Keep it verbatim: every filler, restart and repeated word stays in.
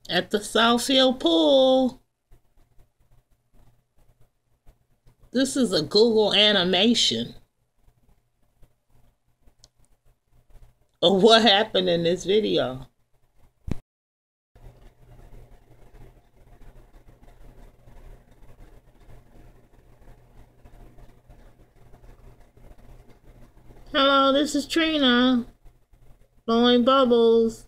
at the Southfield pool. This is a Google animation of what happened in this video. Hello, this is Trina, blowing bubbles.